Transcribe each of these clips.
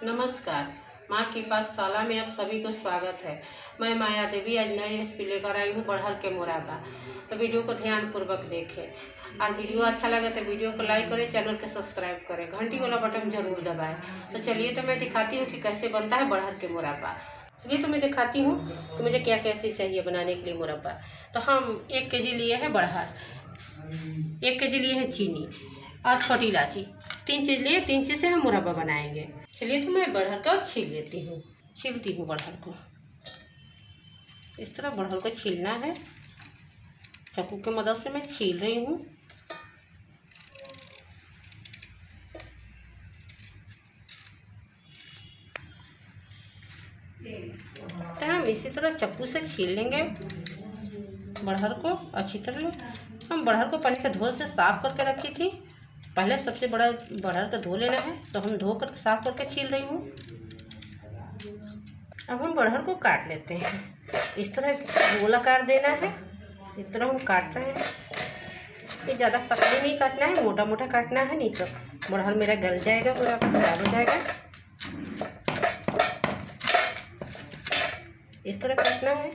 नमस्कार, माँ की पाकशाला में आप सभी को स्वागत है। मैं माया देवी आज नई रेसिपी लेकर आई हूँ बड़हर के मुरब्बा। तो वीडियो को ध्यानपूर्वक देखें और वीडियो अच्छा लगे तो वीडियो को लाइक करें, चैनल को सब्सक्राइब करें, घंटी वाला बटन जरूर दबाएं। तो चलिए तो मैं दिखाती हूँ कि कैसे बनता है बड़हर के मुरब्बा। चलिए तो मैं दिखाती हूँ कि मुझे क्या क्या चीज़ चाहिए बनाने के लिए मुरब्बा। तो हम 1 केजी लिए हैं बड़हर, 1 केजी लिए है चीनी और छोटी इलायची, 3 चीज़ लिए। 3 चीज़ से हम मुरब्बा बनाएंगे। चलिए तो मैं बड़हर का छीलती हूँ बड़हर को। इस तरह बड़हर को छीलना है, चाकू की मदद से मैं छील रही हूँ। तो हम इसी तरह चाकू से छील लेंगे बड़हर को अच्छी तरह। हम बड़हर को पानी से धो से साफ करके रखी थी। पहले सबसे बड़ा बड़हर को धो लेना है, तो हम धो कर साफ करके छील रही हूँ। अब हम बड़हर को काट लेते हैं। इस तरह गोला काट देना है। इस तरह हम काट रहे हैं। ये ज़्यादा पतली नहीं काटना है, मोटा मोटा काटना है, नहीं तो बड़हर मेरा गल जाएगा, पूरा खराब हो जाएगा। इस तरह काटना है।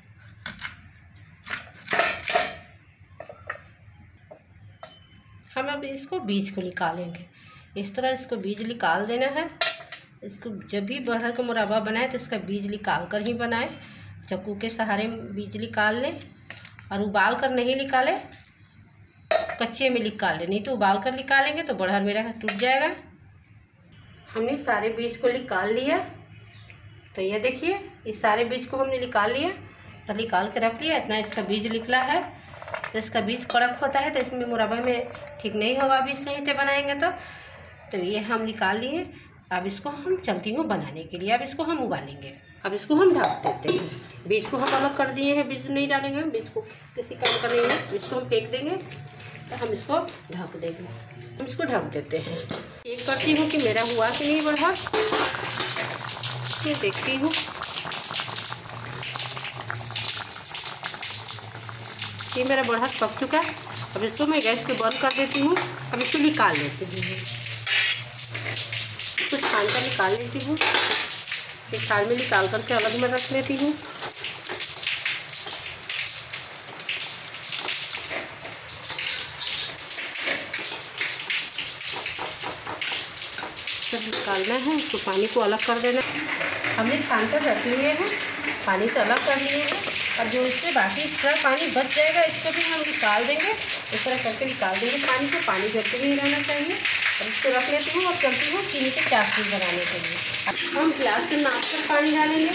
हम अब इसको बीज को निकालेंगे। इस तरह इसको बीज निकाल देना है। इसको जब भी बड़हर का मुरब्बा बनाए तो इसका बीज निकाल कर ही बनाए। चाकू के सहारे बीज निकाल लें और उबाल कर नहीं निकाले, कच्चे में निकाल लें, नहीं तो उबाल कर निकालेंगे तो बड़हर मेरा टूट जाएगा। हमने सारे बीज को निकाल लिया। तो ये देखिए, इस सारे बीज को हमने निकाल लिया, तो निकाल के रख लिया। इतना इसका बीज निकला है। तो इसका बीज कड़क होता है तो इसमें मुरब्बा में ठीक नहीं होगा बीज सही से बनाएंगे तो ये हम निकाल लिए। अब इसको हम चलती हूँ बनाने के लिए। अब इसको हम उबालेंगे। अब इसको हम ढक देते हैं। बीज को हम अलग कर दिए हैं, बीज नहीं डालेंगे, बीज को किसी काम का नहीं है, बीज को हम फेंक देंगे। तो हम इसको ढक देंगे। हम इसको ढक देते हैं। चेक करती हूँ कि मेरा हुआ कि नहीं बड़हर। ये देखती हूँ। ये मेरा बड़हर पक चुका है। अब इसको मैं गैस को बंद कर देती हूँ। अब इसको निकाल लेती हूँ। इसको छान कर निकाल लेती हूँ। एक थाल में निकाल करके अलग में रख लेती हूँ। जब निकालना है उसको पानी को अलग कर देना है। हमने छान कर रख लिए हैं, पानी से अलग कर लिए हैं। और जो इससे बाकी एक्स्ट्रा पानी बच जाएगा इसको भी हम निकाल देंगे। इस तरह करके निकाल देंगे पानी से। पानी बिल्कुल नहीं रहना चाहिए। और इसको रख लेती हूँ और चलती हूँ चीनी की चाशनी बनाने के लिए। हम गिलास के नाप कर पानी डालेंगे।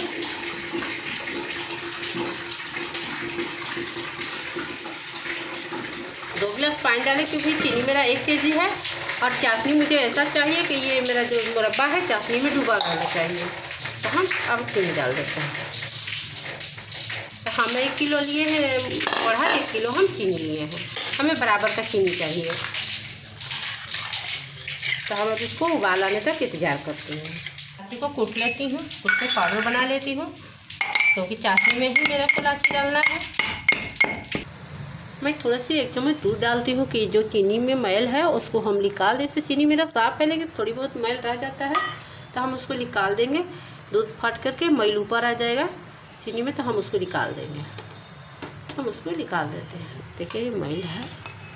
दो गिलास पानी डालें क्योंकि चीनी मेरा 1 केजी है और चाशनी मुझे ऐसा चाहिए कि ये मेरा जो मुरब्बा है चाशनी में डूबा रहना चाहिए। तो हम अब चीनी डाल देते हैं। तो हम 1 किलो लिए हैं बड़हर, 1 किलो हम चीनी लिए हैं। हमें बराबर का चीनी चाहिए। तो हम अब इसको उबाल आने तक इंतजार करती हूँ। इलायची को कूट लेती हूँ, कूट के पाउडर बना लेती हूँ, क्योंकि चाशनी में ही मेरा को इलायची डालना है। मैं थोड़ा सी 1 चम्मच दूध डालती हूँ कि जो चीनी में मैल है उसको हम निकाल दें। इससे चीनी मेरा साफ़ है, लेकिन थोड़ी बहुत मैल रह जाता है तो हम उसको निकाल देंगे। दूध फट करके मैल ऊपर आ जाएगा चीनी में, तो हम उसको निकाल देंगे। हम उसको निकाल देते हैं। देखिए ये मैल है।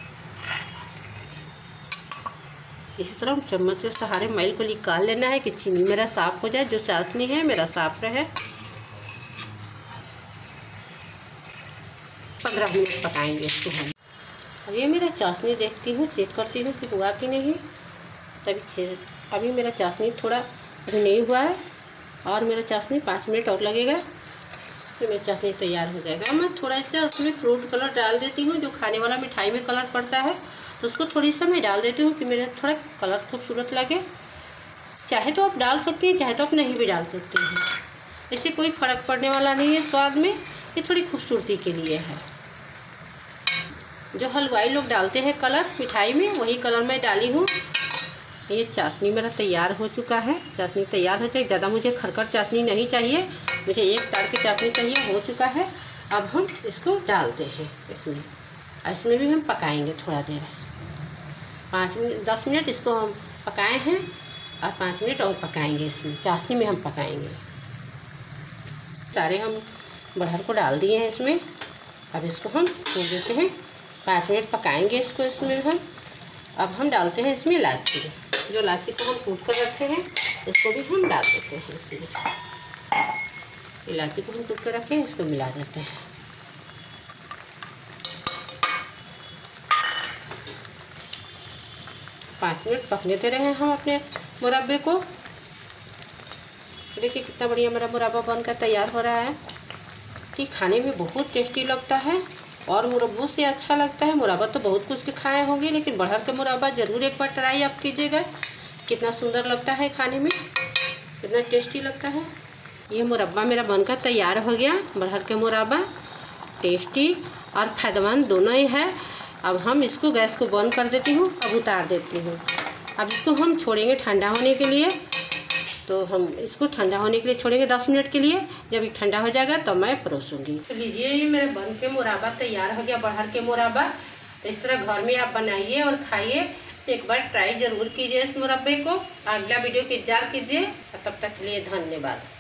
इसी तरह हम चम्मच से सहारे मैल को निकाल लेना है कि चीनी मेरा साफ़ हो जाए, जो चाशनी है मेरा साफ़ रहे। 15 मिनट पकाएंगे इसको हम। अब ये मेरा चाशनी देखती हूँ, चेक करती हूँ कि हुआ कि नहीं। तभी अभी मेरा चाशनी थोड़ा अभी नहीं हुआ है और मेरा चाशनी 5 मिनट और लगेगा तो मेरा चाशनी तैयार हो जाएगा। मैं थोड़ा सा उसमें फ्रूट कलर डाल देती हूँ, जो खाने वाला मिठाई में कलर पड़ता है, तो उसको थोड़ी सा मैं डाल देती हूँ कि मेरा थोड़ा कलर खूबसूरत लगे। चाहे तो आप डाल सकती हैं, चाहे तो आप नहीं भी डाल सकते हैं। इससे कोई फ़र्क पड़ने वाला नहीं है स्वाद में। ये थोड़ी खूबसूरती के लिए है। जो हलवाई लोग डालते हैं कलर मिठाई में, वही कलर मैं डाली हूँ। ये चाशनी मेरा तैयार हो चुका है। चाशनी तैयार हो जाए, ज़्यादा मुझे खरखर चाशनी नहीं चाहिए, मुझे 1 तार की चाशनी चाहिए। हो चुका है। अब हम इसको डालते हैं इसमें भी हम पकाएंगे थोड़ा देर, 5 मिनट 10 मिनट इसको हम पकाए हैं। और 5 मिनट और पकाएंगे। इसमें चाशनी में हम पकाएंगे। सारे हम बड़हर को डाल दिए हैं इसमें। अब इसको हम छोड़ देते हैं, 5 मिनट पकाएंगे इसको। इसमें अब हम डालते हैं इसमें इलायची। जो इलायची को हम कूट कर रखे हैं इसको भी हम डाल देते हैं इसमें। इलायची को हम कूट कर रखे हैं, इसको मिला देते हैं। पाँच मिनट पकने दे रहे हैं हम अपने मुरब्बे को। देखिए कितना बढ़िया मेरा मुरब्बा बनकर तैयार हो रहा है। कि खाने में बहुत टेस्टी लगता है और मुरब्बों से अच्छा लगता है। मुरब्बा तो बहुत कुछ के खाए होंगे, लेकिन बड़हर का मुरब्बा ज़रूर एक बार ट्राई आप कीजिएगा। कितना सुंदर लगता है खाने में, कितना टेस्टी लगता है। ये मुरब्बा मेरा बनकर तैयार हो गया। बड़हर के मुरब्बा टेस्टी और फायदेमंद दोनों ही है। अब हम इसको गैस को बंद कर देती हूँ, अब उतार देती हूँ। अब इसको हम छोड़ेंगे ठंडा होने के लिए। तो हम इसको ठंडा होने के लिए छोड़ेंगे 10 मिनट के लिए। जब ये ठंडा हो जाएगा तो मैं परोसूँगी। तो लीजिए, ये मेरा बन के मुरब्बा तैयार हो गया, बड़हर के मुरब्बा। तो इस तरह घर में आप बनाइए और खाइए। एक बार ट्राई ज़रूर कीजिए इस मुरब्बे को। अगला वीडियो की इंतजार कीजिए। तब तक के लिए धन्यवाद।